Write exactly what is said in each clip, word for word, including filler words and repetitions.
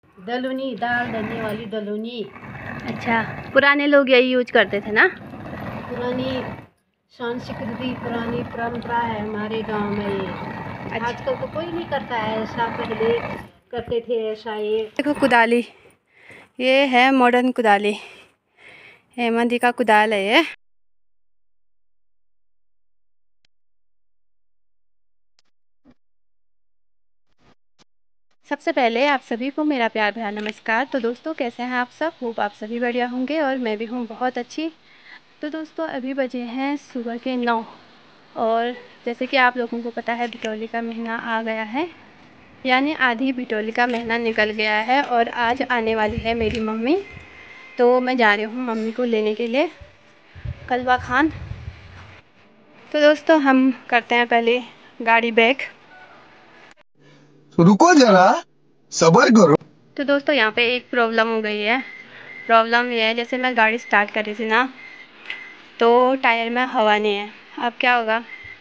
दलूनी, दाल डलने वाली दलूनी। अच्छा, पुराने लोग यही यूज करते थे ना? पुरानी संस्कृति, पुरानी परंपरा है हमारे गांव में ये। अच्छा। आजकल तो कोई नहीं करता है ऐसा, पहले करते थे ऐसा। ये देखो कुदाली, ये है मॉडर्न कुदाली, हेमंती का कुदाल है ये। सबसे पहले आप सभी को मेरा प्यार भरा नमस्कार। तो दोस्तों कैसे हैं आप सब? होप आप सभी बढ़िया होंगे और मैं भी हूँ बहुत अच्छी। तो दोस्तों अभी बजे हैं सुबह के नौ, और जैसे कि आप लोगों को पता है बिटौली का महीना आ गया है, यानी आधी बिटौली का महीना निकल गया है और आज आने वाली है मेरी मम्मी। तो मैं जा रही हूँ मम्मी को लेने के लिए कलवा खान। तो दोस्तों हम करते हैं पहले गाड़ी बैक। रुको जरा, सब्र करो। तो दोस्तों यहाँ पे एक प्रॉब्लम हो गई है। प्रॉब्लम ये है, जैसे मैं गाड़ी स्टार्ट कर रही थी ना, तो टायर में हवा नहीं है। अब क्या होगा?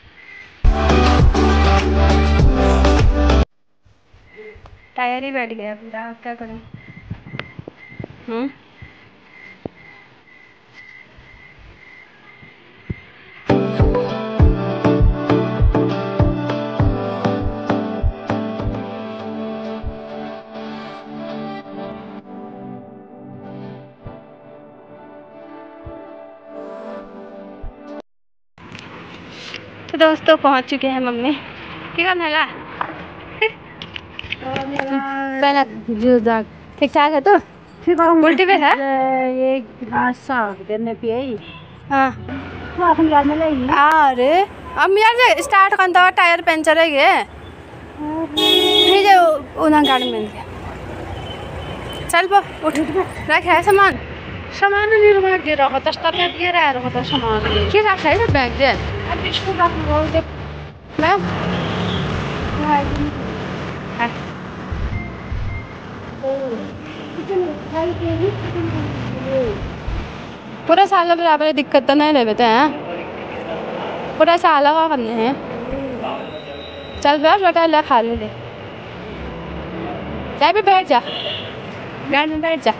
टायर ही बैठ गया पूरा, अब क्या करूँ? हम्म तो दोस्तों पहुंच चुके हैं मम्मी। क्या करने लगा? पहला ठीक ठाक है तो उल्टी पे है ये गिलास साग देने पे आई। हाँ। तो आप याद में लगी। अरे अब यार स्टार्ट करता टायर पंचर है गे, फिर जो उन्हें गाड़ी मिल गया। चल बो उठ, रख है सामान। सामान नहीं रख दे रहा था, स्टार्ट में दिया रहा रहा था सामान। क्या रख है इधर बैग दे? अब इसको रख लो दे। मैं पूरा साल बराबर दिक्कत तो नहीं ले बेटे हैं, पूरा साल का करने हैं। चल बैठ बेटा, ले खा ले, जा भी बैठ जा, गाड़ी में बैठ जा।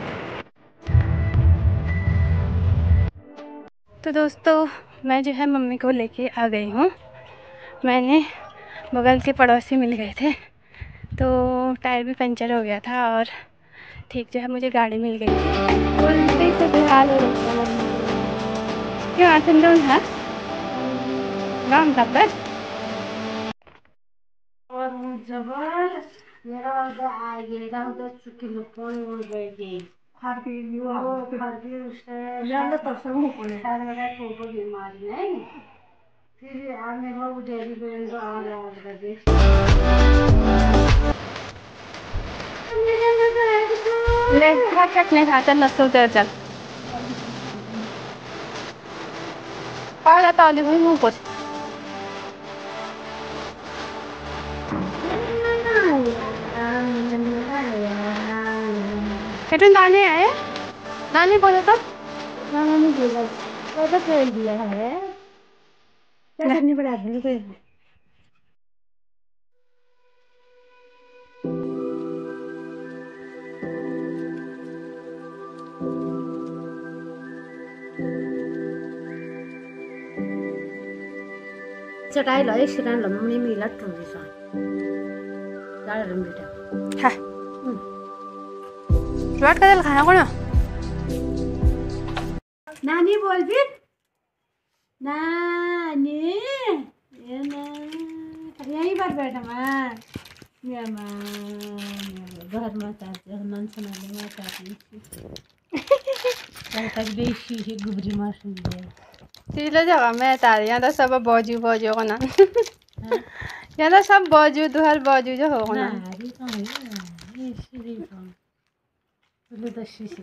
तो दोस्तों मैं जो है मम्मी को लेके आ गई हूँ। मैंने बगल के पड़ोसी मिल गए थे, तो टायर भी पंचर हो गया था और ठीक जो है मुझे गाड़ी मिल गई थी। उल्टी से बेहाल हो रही है। क्यों आसन दो है गाँव का पर और जबर मेरा उधर आ गया, उधर किलो फोन हो गई। हर भी वो हर भी उससे ज्यादा तो सब को ले सारे वाला को बीमारी नहीं। फिर आने वो डेली बेल आ रहा है देख। ले खा चटनी खा, चल नसो उतर चल। पाला ताली हुई मुँह कुछ कितने दाने आए? दाने बोले तो नाना ने बोला वो तो फेल दिया है, क्या करने पड़ा है कोई। चटाई लो एक सिरान लो मम्मी मिला टूरी सा दाल रंग बेटा। हाँ लौट कर खाना कौन? नानी बोल भी नानी ये ना यहीं पर बैठा मैं मेरा माँ घर में चाहते हैं मन सुना ले मैं चाहती हूँ तक देशी ही गुबरी मार सुन ले चीज़ जगह मैं तारी यहाँ तो सब बाजू बाजू को ना यहाँ तो सब बाजू दुहर बाजू जो हो ना ये कौन है ये सीधी कौन बोले तो शीशे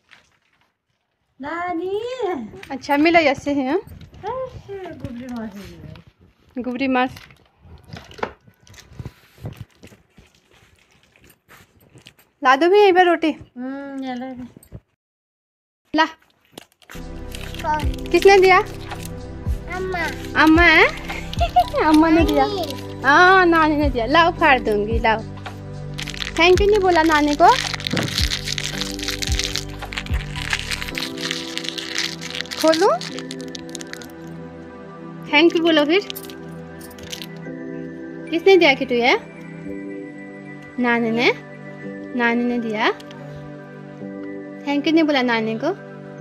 नानी। अच्छा मिला ऐसे हैं गुबरी मार सुन गुबरी मार ला दो भी यहीं पर रोटी। हम्म ये ले ला किसने दिया? अम्मा। अम्मा है अम्मा ने दिया। हाँ नानी ने दिया। लाओ फाड़ दूंगी, लाओ। थैंक यू नहीं बोला नानी को? खोलूं? थैंक यू बोलो फिर। किसने दिया किट्टू ये? नानी ने? नानी ने दिया। थैंक यू नहीं बोला नानी को?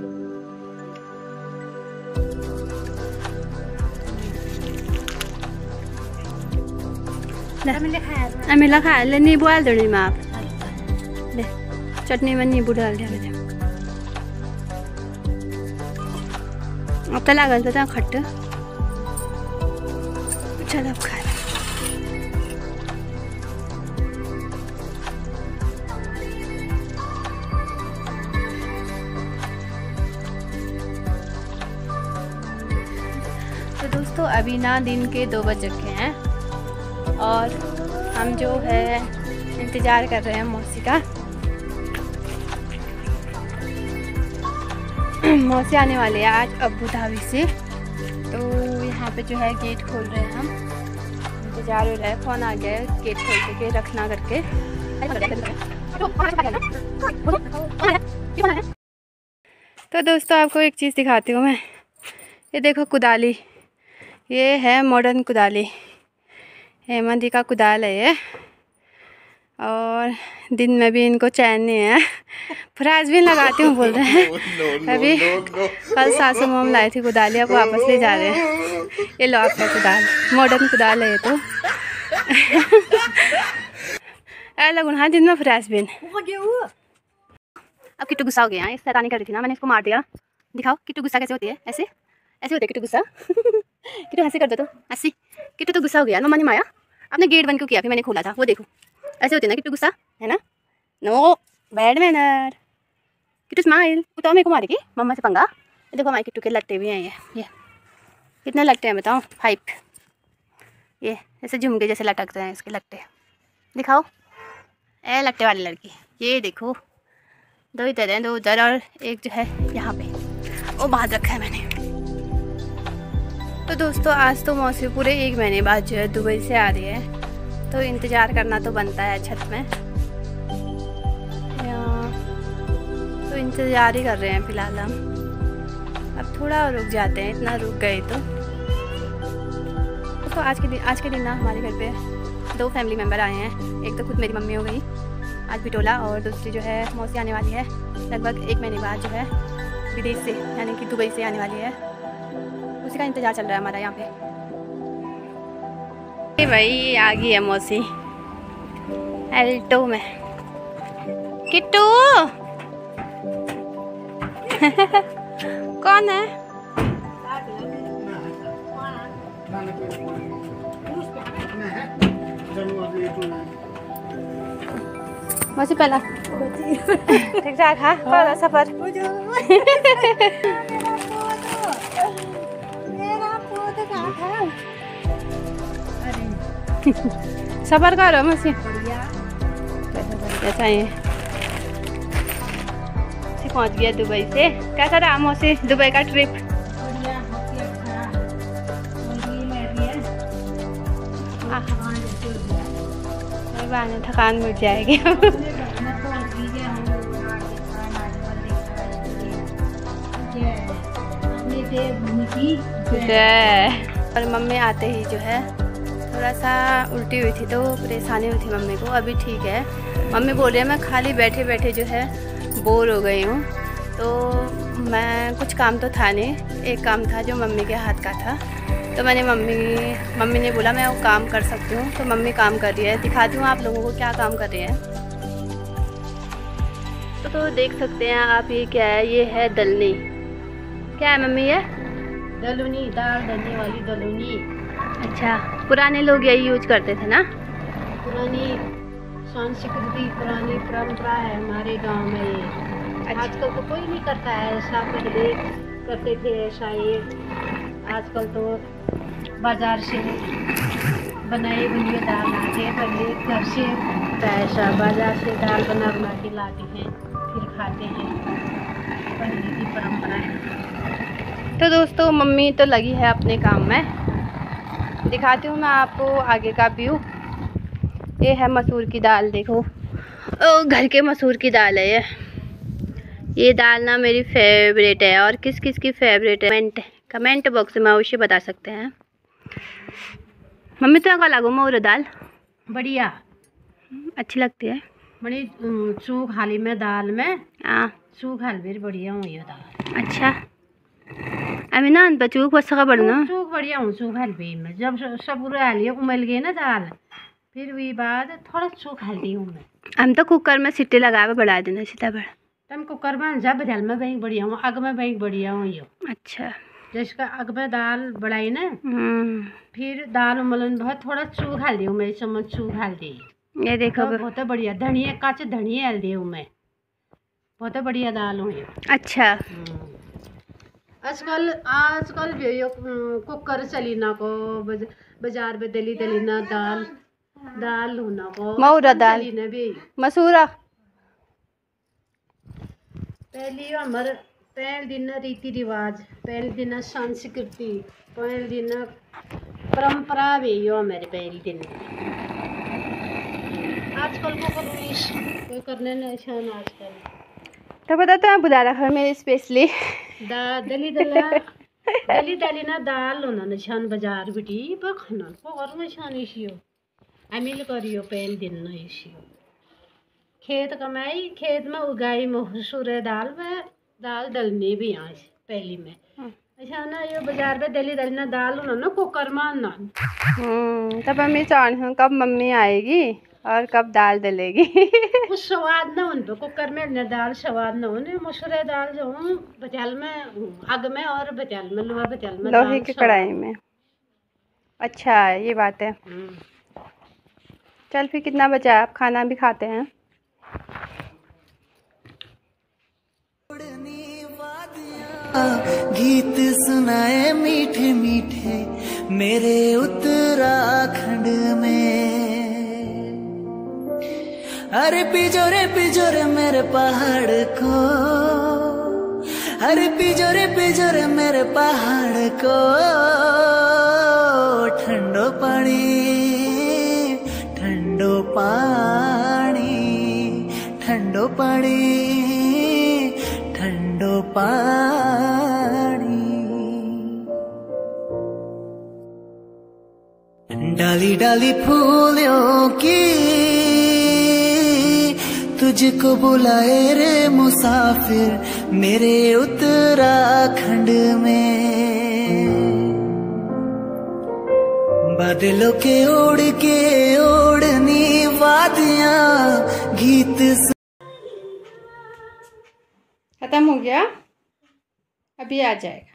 अमिला खाया ले नींबू डाल दो में आप ले चटनी में नींबू डाल दिया मैंने। अब तो लागल था खट्ट। चल अब खा। तो दोस्तों अभी ना दिन के दो बज चुके हैं और हम जो है इंतज़ार कर रहे हैं मौसी का। मौसी आने वाले हैं आज अबू धाबी से, तो यहाँ पे जो है गेट खोल रहे हैं हम। इंतज़ार हो रहा है, फ़ोन आ गया है गेट खोल के रखना करके। तो दोस्तों आपको एक चीज़ दिखाती हूँ मैं। ये देखो कुदाली, ये है मॉडर्न कुदाली, हेमंती का कुदाल है ये। और दिन में भी इनको चैन नहीं है। फ्राज भी लगाती हूँ बोल रहे हैं। अभी कल सासू मोम लाए थे कुदाली, अब वापस ले जा रहे हैं। ये लो आपका कुदाल, मॉडर्न कुदाल है ये तो। ऐ लगून हाँ दिन में फ्राज भी। अब किट्टू गुस्सा हो गया, इस शैतानी कर रही थी ना, मैंने इसको मार दिया। दिखाओ किट्टू गुस्सा कैसे होती है, ऐसे ऐसे होती है किट्टू गुस्सा। किट्टू हंसी कर दो तो हंसी। किट्टू तो गुस्सा हो गया। मम्मा ने माया आपने गेट बंद क्यों किया, फिर मैंने खोला था, वो देखो ऐसे होते ना किट्टू गुस्सा, है ना। No bad manner. Kittu smile. तो मेरे को मारेगी मम्मा से पंगा। देखो हमारे किट्टू के लट्टे भी हैं ये ये कितने लट्टे हैं बताओ? फाइव। ये ऐसे झुमके जैसे लटकते हैं इसके लट्टे। दिखाओ ए लट्टे वाली लड़की, ये देखो दो इधर हैं, दो उधर और एक जो है यहाँ पे वो बांध रखा है मैंने। तो दोस्तों आज तो मौसी पूरे एक महीने बाद जो है दुबई से आ रही है, तो इंतज़ार करना तो बनता है छत में। तो इंतज़ार ही कर रहे हैं फ़िलहाल हम। अब थोड़ा रुक जाते हैं, इतना रुक गए तो। तो आज के दिन आज के दिन ना हमारे घर पे दो फैमिली मेम्बर आए हैं। एक तो खुद मेरी मम्मी हो गई आज बिटोला, और दूसरी जो है मौसी आने वाली है लगभग एक महीने बाद जो है विदेश से, यानी कि दुबई से आने वाली है। उसी का इंतज़ार चल रहा है हमारा यहाँ पे। भाई आ गई है मौसी एल्टो में। किट्टू कौन है? मौसी पहला ठीक ठाक है पहला सफर। सफर करो मौसी चाहिए। पहुंच गया दुबई से। कैसा रहा मौसी दुबई का ट्रिप? बहाने थकान मिट जाएगी। और मम्मी आते ही जो है थोड़ा सा उल्टी हुई थी, तो परेशानी हुई थी मम्मी को। अभी ठीक है। मम्मी बोल रही है मैं खाली बैठे बैठे जो है बोर हो गई हूँ। तो मैं कुछ काम तो था नहीं, एक काम था जो मम्मी के हाथ का था, तो मैंने मम्मी मम्मी ने बोला मैं वो काम कर सकती हूँ, तो मम्मी काम कर रही है। दिखाती हूँ आप लोगों को क्या काम कर रही है। तो, तो देख सकते हैं आप ये क्या है, ये है दलनी। क्या है मम्मी ये? दलूनी, दाल डलने वाली दलूनी। अच्छा, पुराने लोग यही यूज करते थे ना? पुरानी संस्कृति, पुरानी परंपरा है हमारे गांव में ये। अच्छा। आजकल तो कोई नहीं करता है ऐसा, पहले करते थे ऐसा ये। आजकल तो बाजार से बनाए बुनिए दाल आते हैं, पहले घर से ऐसा बाजार से दाल बना बना के लाते हैं फिर खाते हैं, पहले की परंपरा है। तो दोस्तों मम्मी तो लगी है अपने काम में। दिखाती हूँ मैं आपको आगे का व्यू। ये है मसूर की दाल, देखो ओ घर के मसूर की दाल है ये। ये दाल ना मेरी फेवरेट है, और किस किस की फेवरेट है कमेंट कमेंट बॉक्स में अवश्य बता सकते हैं। मम्मी तो का लागू मोर दाल बढ़िया अच्छी लगती है। बड़ी चूक हाली में दाल में हाँ चूक हाल भी बढ़िया हुई है दाल। अच्छा अभी ना अन चूक बस का बढ़ना चूक बढ़िया हूँ चूक हाल भी में जब सब पूरे हालिए उमल गए ना दाल, फिर वही बाद थोड़ा चूक हाल दी हूँ मैं। हम तो कुकर में सीटी लगा के बढ़ा देना सीधा बढ़। तम कुकर में जब बदल में बैंक बढ़िया हूँ, अग में बैंक बढ़िया हूँ यो। अच्छा जिसका अग में दाल बढ़ाई ना, फिर दाल उमलन बहुत थोड़ा चूक हाल दी हूँ मैं, चम्मच चूक हाल दी। ये देखो तो बहुत बढ़िया धनिया काच धनिया हाल दी हूँ मैं, बहुत बढ़िया दाल हूँ ये। अच्छा आजकल आजकल भी यो कुकर चली ना को बाजार में दली दली ना दाल दाल होना को मऊरा दाल भी मसूरा। पहली हमारे पहले दिन रीति रिवाज, पहले दिन संस्कृति, पहले दिन परंपरा भी यो मेरे पहले दिन। आजकल को कोई करने नहीं छान आजकल तो पता तो मैं बुला रखा मेरे स्पेशली दा दली दला दली दली ना दाल होना निशान बाजार बिटी पर खाना को और निशान इशियो अमिल करियो पहले दिन ना इशियो खेत कमाई खेत में उगाई मसूर दाल में दाल दलनी भी यहाँ पहली में अच्छा ना ये बाजार में दली दली ना दाल होना ना कुकर में ना। तब मम्मी चाह कब मम्मी आएगी और कब दाल दलेगी कुछ स्वाद ना उन पे कुकर में न दाल स्वाद ना होने मसूर दाल जो हूँ बचाल में आग में और बचाल में लोहा बचाल में लोहे की कढ़ाई में। अच्छा ये बात है। चल फिर कितना बचा है, आप खाना भी खाते हैं। गीत सुनाए मीठे मीठे मेरे उत्तराखंड में, अरे पिजोरे पिजोरे मेरे पहाड़ को, अरे पिजोरे पिजोरे मेरे पहाड़ को, ठंडो पानी ठंडो पानी ठंडो पानी ठंडो पानी। डाली डाली फूलों की तुझको बुलाए रे मुसाफिर मेरे उत्तराखंड में, बादलों के ओढ़ के ओढ़नी वादियां गीत। खत्म हो गया, अभी आ जाएगा।